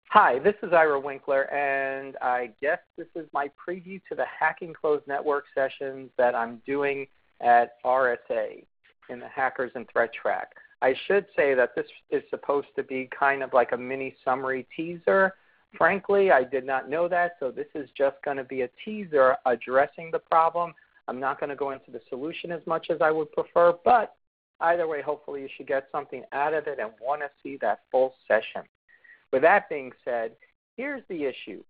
Hi, this is Ira Winkler, and I guess this is my preview to the Hacking Closed Network sessions that I'm doing at RSA in the Hackers and Threat Track. I should say that this is supposed to be kind of like a mini summary teaser. Frankly, I did not know that, so this is just going to be a teaser addressing the problem. I'm not going to go into the solution as much as I would prefer, but either way, hopefully you should get something out of it and want to see that full session. With that being said, here's the issue.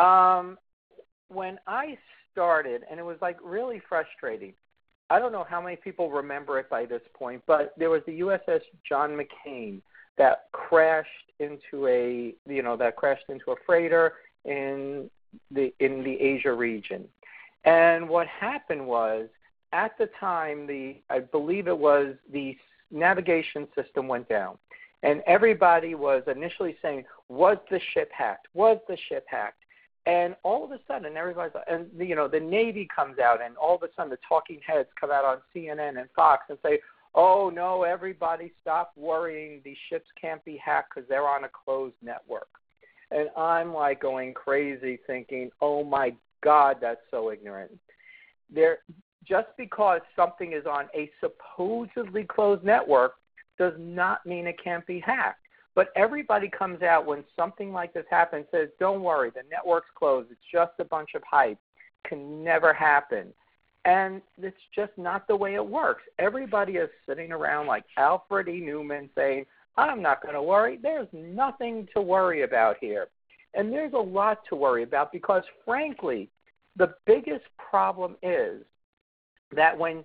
When I started, and it was like really frustrating, I don't know how many people remember it by this point, but there was the USS John McCain that crashed into a freighter in the Asia region. And what happened was, at the time, I believe it was the navigation system went down. And everybody was initially saying, was the ship hacked? Was the ship hacked? And all of a sudden, everybody's, and the Navy comes out, and all of a sudden the talking heads come out on CNN and Fox and say, oh, no, everybody stop worrying. These ships can't be hacked because they're on a closed network. And I'm like going crazy thinking, oh, my God, that's so ignorant. Just because something is on a supposedly closed network does not mean it can't be hacked. But everybody comes out when something like this happens and says, don't worry, the network's closed. It's just a bunch of hype. Can never happen. And it's just not the way it works. Everybody is sitting around like Alfred E. Newman saying, I'm not going to worry. There's nothing to worry about here. And there's a lot to worry about because, frankly, the biggest problem is that when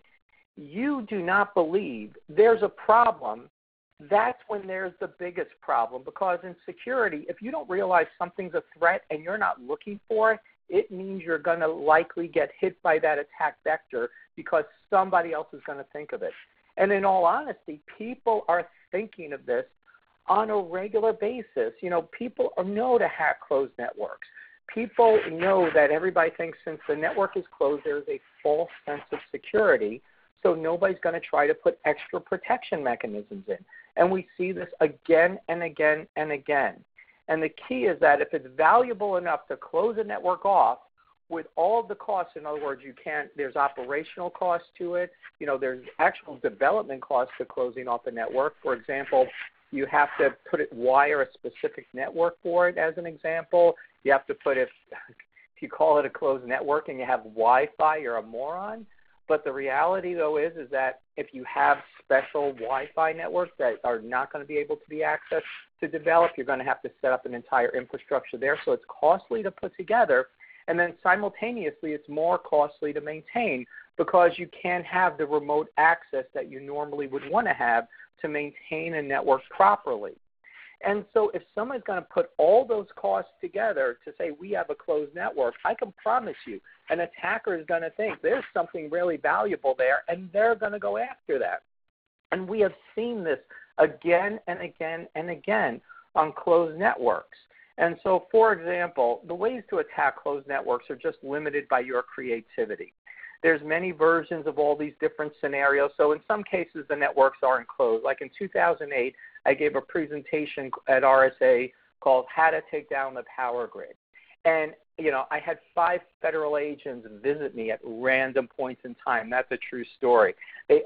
you do not believe there's a problem, that's when there's the biggest problem. Because in security, if you don't realize something's a threat and you're not looking for it, it means you're going to likely get hit by that attack vector because somebody else is going to think of it. And in all honesty, people are thinking of this on a regular basis. People know to hack closed networks. People know that everybody thinks since the network is closed, there's a false sense of security. So nobody's going to try to put extra protection mechanisms in. And we see this again and again and again. And the key is that if it's valuable enough to close a network off with all of the costs, in other words, there's operational costs to it, there's actual development costs to closing off a network. For example, you have to wire a specific network for it, as an example. You have to if you call it a closed network and you have Wi-Fi, you're a moron. But the reality, though, is that if you have special Wi-Fi networks that are not going to be able to be accessed to develop, you're going to have to set up an entire infrastructure there. So it's costly to put together. And then simultaneously, it's more costly to maintain because you can't have the remote access that you normally would want to have to maintain a network properly. And so if someone's going to put all those costs together to say we have a closed network, I can promise you an attacker is going to think there's something really valuable there, and they're going to go after that. And we have seen this again and again and again on closed networks. And so, for example, the ways to attack closed networks are just limited by your creativity. There's many versions of all these different scenarios. So in some cases, the networks aren't closed. Like in 2008, I gave a presentation at RSA called How to Take Down the Power Grid. And, I had 5 federal agents visit me at random points in time. That's a true story.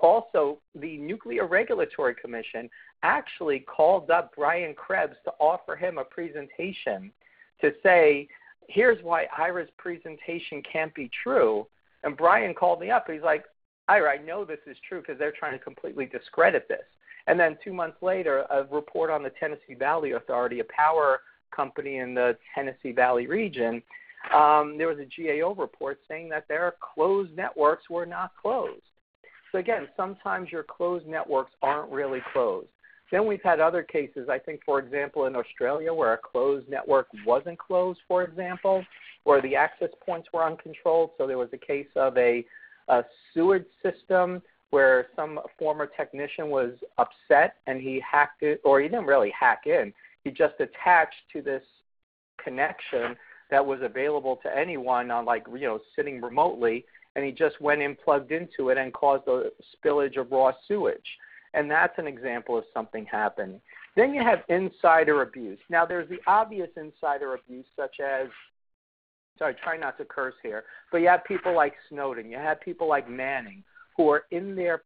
The Nuclear Regulatory Commission actually called up Brian Krebs to offer him a presentation to say, here's why Ira's presentation can't be true. And Brian called me up. He's like, Ira, I know this is true because they're trying to completely discredit this. And then 2 months later, a report on the Tennessee Valley Authority, a power company in the Tennessee Valley region, there was a GAO report saying that their closed networks were not closed. So again, sometimes your closed networks aren't really closed. Then we've had other cases, I think, for example, in Australia where a closed network wasn't closed, for example, where the access points were uncontrolled. So there was a case of a sewage system where some former technician was upset and he hacked it, or he didn't really hack in. He just attached to this connection that was available to anyone on sitting remotely, and he just went in, plugged into it, and caused a spillage of raw sewage. And that's an example of something happening. Then you have insider abuse. Now, there's the obvious insider abuse, such as, sorry, try not to curse here, but you have people like Snowden. You have people like Manning who are in there,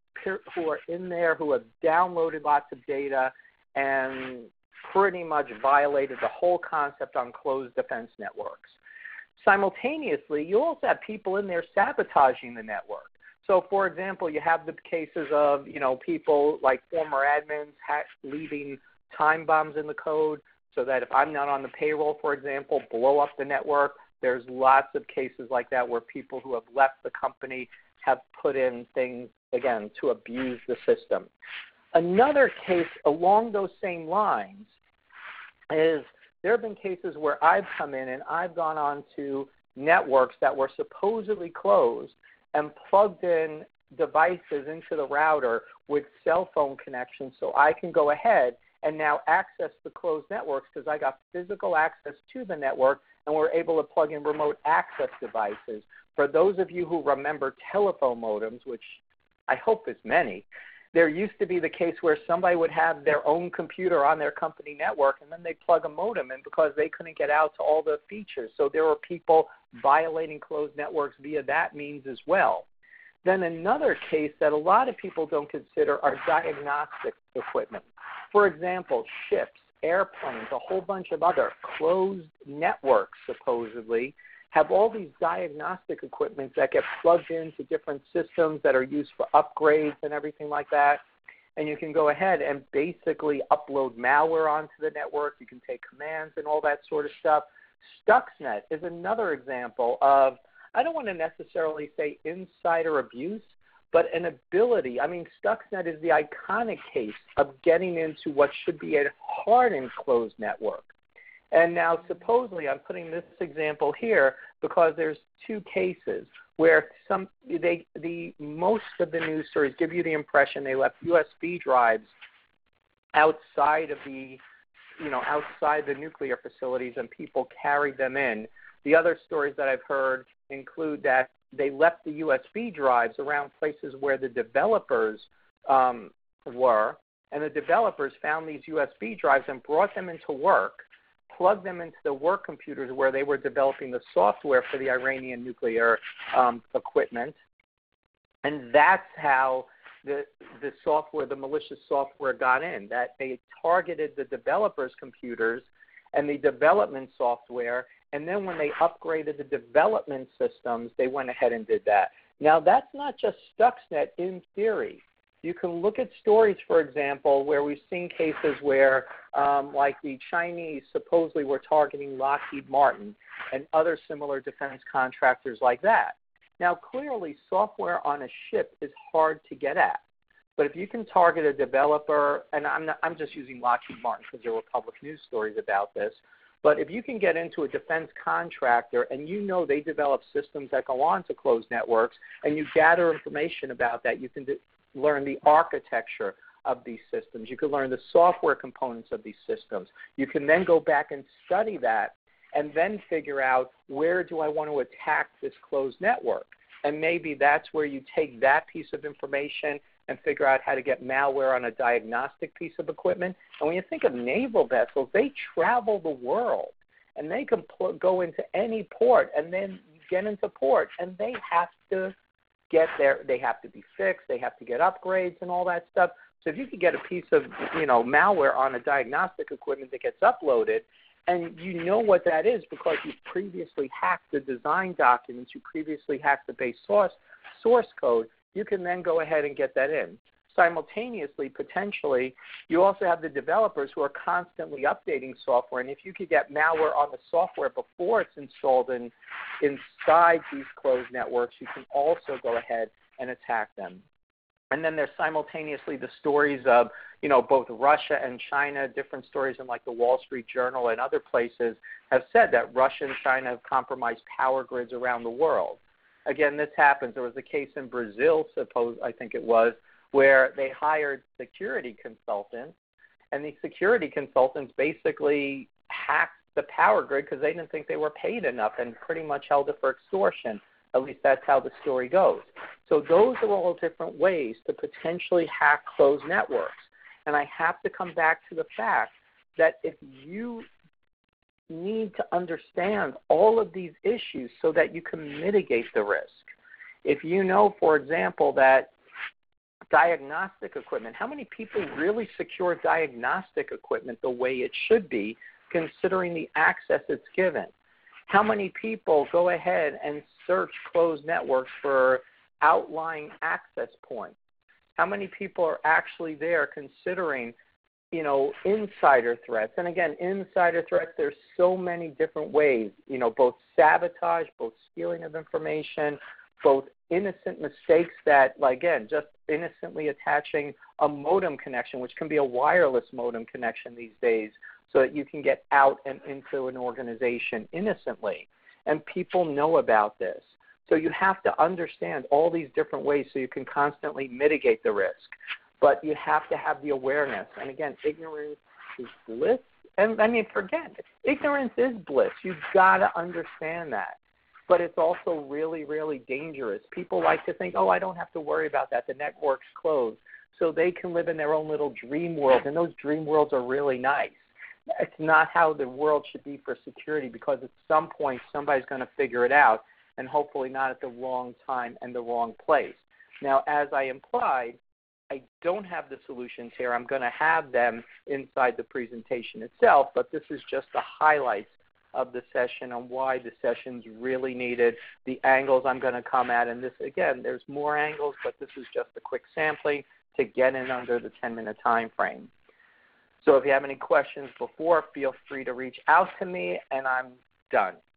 who have downloaded lots of data and pretty much violated the whole concept on closed defense networks. Simultaneously, you also have people in there sabotaging the network. So, for example, you have the cases of, people like former admins leaving time bombs in the code so that if I'm not on the payroll, for example, blow up the network. There's lots of cases like that where people who have left the company have put in things, again, to abuse the system. Another case along those same lines is there have been cases where I've come in and I've gone on to networks that were supposedly closed and plugged in devices into the router with cell phone connections so I can go ahead and now access the closed networks because I got physical access to the network and we're able to plug in remote access devices. For those of you who remember telephone modems, which I hope is many, there used to be the case where somebody would have their own computer on their company network and then they'd plug a modem in because they couldn't get out to all the features. So there were people violating closed networks via that means as well. Then another case that a lot of people don't consider are diagnostic equipment. For example, ships, airplanes, a whole bunch of other closed networks supposedly have all these diagnostic equipment that get plugged into different systems that are used for upgrades and everything like that. And you can go ahead and basically upload malware onto the network. You can take commands and all that sort of stuff. Stuxnet is another example of, I don't want to necessarily say insider abuse, but an ability. I mean, Stuxnet is the iconic case of getting into what should be a hardened closed network. And now supposedly I'm putting this example here because there's two cases where most of the news stories give you the impression they left USB drives outside of the outside the nuclear facilities and people carried them in. The other stories that I've heard include that they left the USB drives around places where the developers were, and the developers found these USB drives and brought them into work, plugged them into the work computers where they were developing the software for the Iranian nuclear equipment, and that's how the software, the malicious software got in, that they targeted the developers' computers and the development software, and then when they upgraded the development systems, they went ahead and did that. Now, that's not just Stuxnet in theory. You can look at stories, for example, where we've seen cases where, like the Chinese supposedly were targeting Lockheed Martin and other similar defense contractors like that. Now, clearly, software on a ship is hard to get at. But if you can target a developer, and I'm just using Lockheed Martin because there were public news stories about this, but if you can get into a defense contractor and they develop systems that go on to closed networks and you gather information about that, you can learn the architecture of these systems. You can learn the software components of these systems. You can then go back and study that and then figure out where do I want to attack this closed network. And maybe that's where you take that piece of information and figure out how to get malware on a diagnostic piece of equipment. And when you think of naval vessels, they travel the world, and they can go into any port and then get into port, and they have to get there. They have to be fixed. They have to get upgrades and all that stuff. So if you could get a piece of malware on a diagnostic equipment that gets uploaded, and you know what that is because you previously hacked the design documents, you previously hacked the base source code, you can then go ahead and get that in. Simultaneously, potentially, you also have the developers who are constantly updating software, and if you could get malware on the software before it's installed inside these closed networks, you can also go ahead and attack them. And then there's simultaneously the stories of, both Russia and China. Different stories in like the Wall Street Journal and other places have said that Russia and China have compromised power grids around the world. Again, this happens. There was a case in Brazil, I think it was, where they hired security consultants, and these security consultants basically hacked the power grid because they didn't think they were paid enough and pretty much held it for extortion. At least that's how the story goes. So those are all different ways to potentially hack closed networks. And I have to come back to the fact that if you need to understand all of these issues so that you can mitigate the risk. If you know, for example, that diagnostic equipment, how many people really secure diagnostic equipment the way it should be, considering the access it's given? How many people go ahead and search closed networks for outlying access points? How many people are actually there considering, insider threats? And again, insider threats, there's so many different ways, both sabotage, both stealing of information, both innocent mistakes that, again, just innocently attaching a modem connection, which can be a wireless modem connection these days, so that you can get out and into an organization innocently. And people know about this. So you have to understand all these different ways so you can constantly mitigate the risk. But you have to have the awareness. And again, ignorance is bliss. And forget it. Ignorance is bliss. You've got to understand that. But it's also really, really dangerous. People like to think, I don't have to worry about that. The network's closed. So they can live in their own little dream world. And those dream worlds are really nice. It's not how the world should be for security, because at some point somebody's going to figure it out, and hopefully not at the wrong time and the wrong place. Now, as I implied, I don't have the solutions here. I'm going to have them inside the presentation itself, but this is just the highlights of the session on why the session's really needed, the angles I'm going to come at. And this, again, there's more angles, but this is just a quick sampling to get in under the 10-minute time frame. So if you have any questions before, feel free to reach out to me, and I'm done.